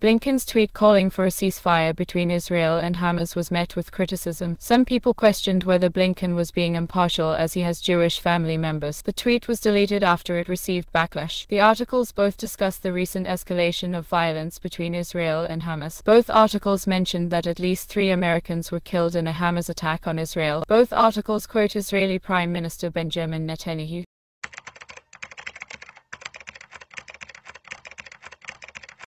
Blinken's tweet calling for a ceasefire between Israel and Hamas was met with criticism. Some people questioned whether Blinken was being impartial as he has Jewish family members. The tweet was deleted after it received backlash. The articles both discussed the recent escalation of violence between Israel and Hamas. Both articles mentioned that at least 3 Americans were killed in a Hamas attack on Israel. Both articles quote Israeli Prime Minister Benjamin Netanyahu.